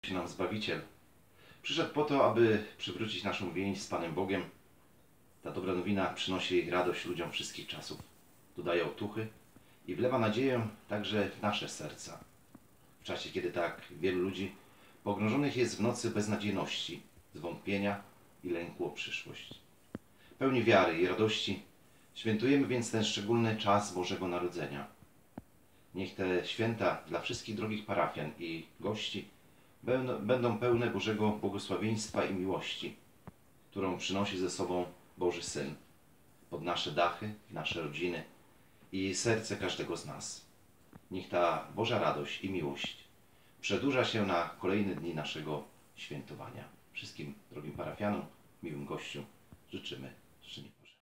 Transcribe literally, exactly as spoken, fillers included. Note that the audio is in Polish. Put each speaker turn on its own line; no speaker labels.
nam Zbawiciel. Przyszedł po to, aby przywrócić naszą więź z Panem Bogiem. Ta dobra nowina przynosi radość ludziom wszystkich czasów. Dodaje otuchy i wlewa nadzieję także w nasze serca. W czasie, kiedy tak wielu ludzi pogrążonych jest w nocy beznadziejności, zwątpienia i lęku o przyszłość. Pełni wiary i radości świętujemy więc ten szczególny czas Bożego Narodzenia. Niech te święta dla wszystkich drogich parafian i gości będą pełne Bożego błogosławieństwa i miłości, którą przynosi ze sobą Boży Syn pod nasze dachy, nasze rodziny i serce każdego z nas. Niech ta Boża radość i miłość przedłuża się na kolejne dni naszego świętowania. Wszystkim drogim parafianom, miłym gościom życzymy szczęścia.